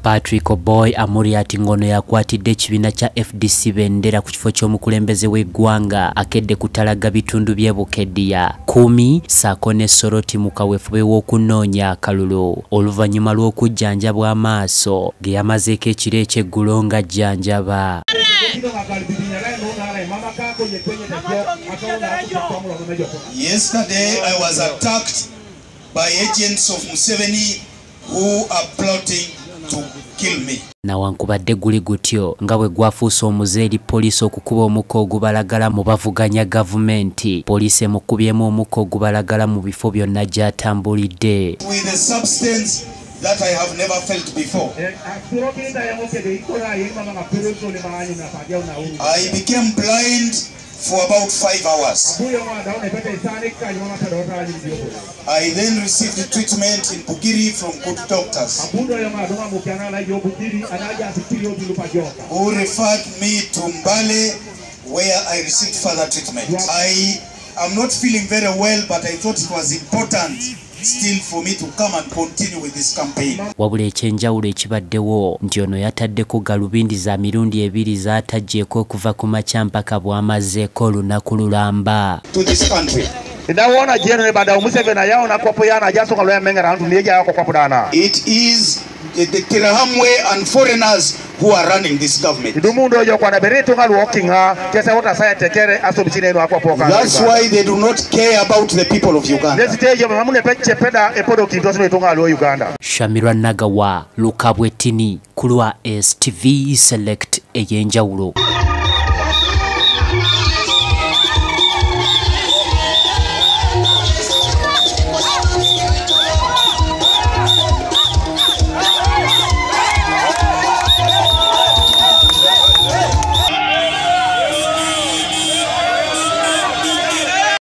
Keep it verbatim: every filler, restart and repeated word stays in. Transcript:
Patrick Oboi Amuriat ngono yakwatidde ekibiina kya F D C bendera ku kifo ky'omukulembeze w'eggwanga akedde kutalaga bitundu by'e Bukedya kumi saako ne Soroti mu kaweefube w'okunoonya akalulu oluvannyuma lw'okujjanjabwa amaaso ge yamazeeko ekiro eky'eggulo ng'ajjanjaba. Yesterday I was attacked by agents of Museveni who are plotting to kill me. Nawankubadde guli gutyo nga bwe gwafuusa omuze eri poliisi okukuba omukka ogubalagala mu bavuganya gavumenti. Poliisi emukubyemu omukka ogubalagala mu bifo byonna gy'atambulidde. With a substance that I have never felt before. I became blind for about five hours. I then received treatment in Bugiri from good doctors who referred me to Mbale, where I received further treatment. I am not feeling very well, but I thought it was important still for me to come and continue with this campaign. Wabula ekyenjawulo ekibaddewo nti ono yataddeko galubindi za mirundi ebiri z'atajjeeko okuva ku makya mpaka bw'amazeeko olunaku lulamba. To this country. It is the Tirahamwe and foreigners who are running this government. That's why they do not care about the people of Uganda. Shamirwa Nagawa, Lukabwetini, Kulwa S T V Select eyenjawulo.